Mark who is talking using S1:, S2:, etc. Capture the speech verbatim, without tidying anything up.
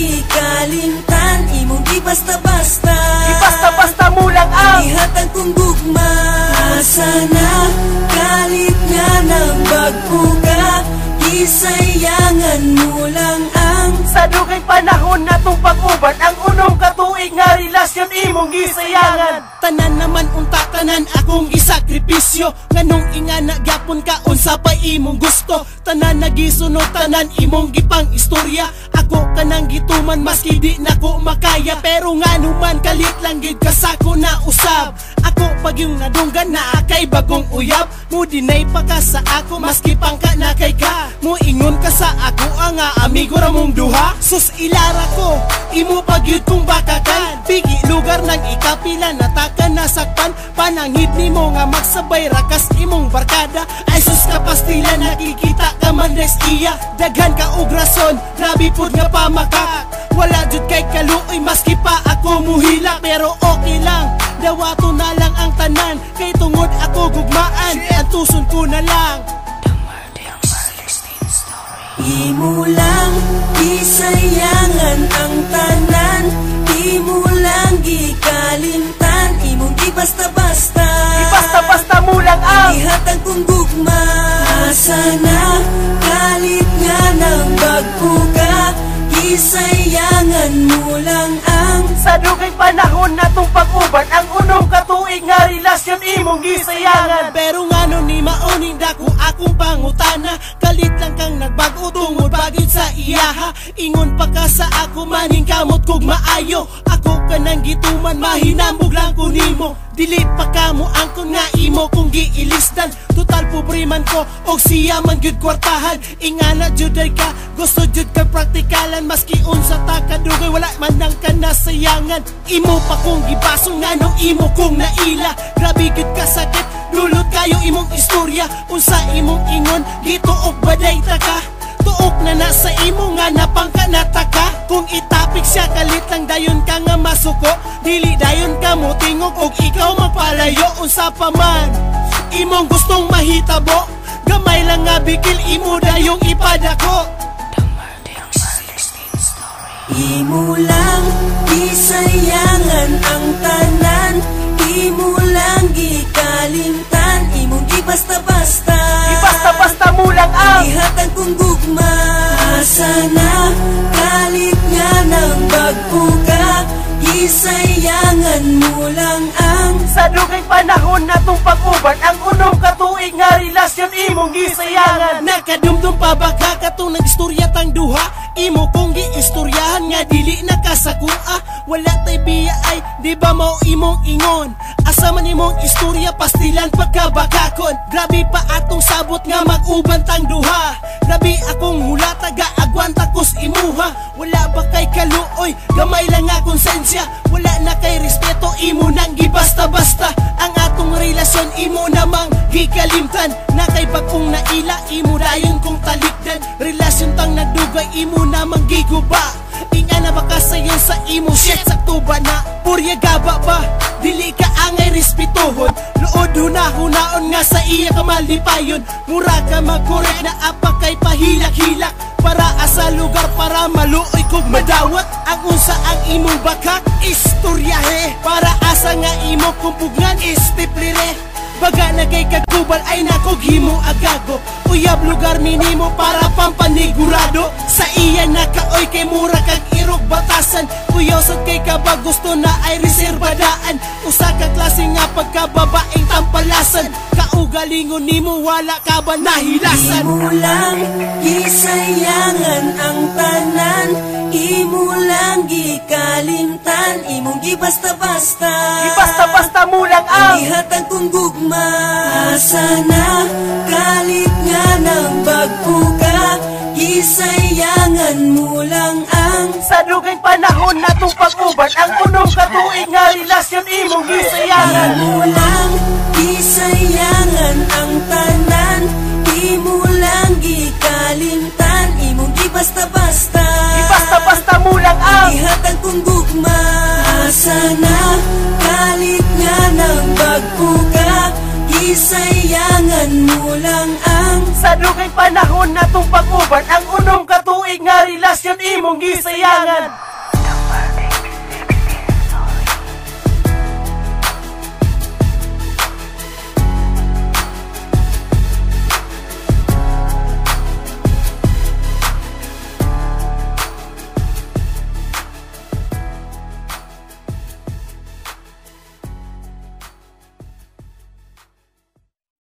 S1: gikalimtan, imong di basta-basta,
S2: di basta-basta mo lang ang
S1: ihatag kong gugma. Sana kalit nga ng bagpo ka, gisayangan mo lang ang
S2: sa dugay panahon natong pag-uban, ang unong katuig nga relasyon imong gisayangan. Tanan naman unta tanan akong gisakripisyo, nganong ingana gyapon ka unsa pa imong gusto. Tanan nagisunod tanan imong gipang istorya, ako kanang gituman maski di nako makaya. Pero nganuman kalit lang gid kasako na usab, ako pag yung nadunggan na kay bagong uyab. Mo dinay pa ka sa ako maski pang ka na kay ka, mo ingon ka sa ako ang amigo ra mong duha. Sus ilara ko imo pagyud kong bakakan, pigi lugar ng ikapila natakan nasakpan. Panangit nimo nga magsabay rakas imong barkada, ay sus ka pastila nakikita ka man des iya. Daghan ka og rason, grabe pud nga pamakak, wala jud kay kaluoy maski pa ako muhila. Pero okay lang, dawato na lang ang tanan, kay tungod ako gugmaan, ang tuson ko na lang.
S1: Imo lang gisayangan ang tanan, imo lang gikalimtan, imong di basta-basta,
S2: di basta-basta mo lang ang
S1: ihatag kong gugma. Sana kalit nga ng bagpo ka, gisayangan mo lang ang
S2: sa dugay panahon natong pag-uban, ang unong katuig nga relasyon imong gisayangan. Pero ngano ni mauning dako akong pangutana, kalit lang kang nagbago tungod bagid sa iyaha. Ingon pa ka sa ako maning kamot kog maayo, ako kanang gituman mahinambog lang ko nimo. Dili pa kamo angkon nga imo kung giilisdan, total pobre man ko og siya man gyud kwartahan. Ingana jud ka gusto jud ka praktikalan, maski unsa ta kadugay wala man nang kanasayangan. Imo pa kong gibaso ngano imo kong naila, grabe gyud ka sakit, dulot kayo imong istorya. Unsa imong ingon dito og baday ta ka, tuok na nasa imo nga napangka nataka. Kung itapik siya kalit lang dayon ka nga masuko, dili dayon ka mo tingog og ikaw magpalayo. Unsa pa man imong gustong mahitabo, gamay lang nga bikil imo dayong ipadako.
S1: Imo lang gisayangan ang tanan, imo lang gikalimtan, imong di basta-basta,
S2: di basta-basta mo lang ang
S1: ihatag kong gugma. Sana kalit nga ng bagpo ka, gisayangan mo lang ang
S2: sa dugay panahon natong pag-uban, ang unong katuig nga relasyon imong gisayangan. Nakadumdum pa ba ka katong nagstorya tang duha, imo kong giistoryahan nga dili nakasakua. Wala tay biya ay di ba mo imong ingon, asa man imong istorya pastilan pagkabakakon. Grabe pa atong sabot nga mag-uban tang duha, grabe akong hula taga agwanta kos imuha. Wala ba kay kaluoy, gamay lang nga konsensya, wala na kay respeto, imo nang gibasta-basta. Ang atong relasyon imo namang gikalimtan, na kay bagong naila imo dayon kong talikdan. Relasyon tang nagdugay imo namang giguba, inga na baka sayo sa imo shit sakto ba na purya gaba ba, dili ka angay respetuhon. Luod hunahunaon nga sa iya ka malipayon, mura ka magkorek na apa kay pahilak-hilak, para asa lugar para maluoy kog madawat. Ang unsa ang imong bakak istoryahe, para asa nga imo kumpugnan istiplire. Baga na kay kagkubal ay nakoghimo agago, uyab lugar minimo para pampanigurado. Sa iya nakaoy kay mura kag irog batasan, kuyosod kay kabag gusto na ay reserbadaan. Usa ka klase nga pagkababaeng tampalasan, kaugalingon nimo wala ka ba nahilasan.
S1: Imo lang gisayangan ang tanan, imo lang gikalimtan, imong gibasta-basta,
S2: di basta-basta mo lang ang
S1: ihatag kong gugma. Sana kalit nga ng bagpo ka, gisayangan mo lang ang
S2: sa dugay panahon natong pag-uban, ang unong katuig nga relasyon imong gisayangan.
S1: Imo lang gisayangan ang tanan, imo lang gikalimtan, imong di basta-basta,
S2: di basta-basta mo lang ang
S1: ihatag kong gugma. Sana kalit nga ng bagpo ka, gisayangan mo lang ang
S2: sa dugay panahon natong pag-uban ang unom ka tuig nga relasyon imong gisayangan.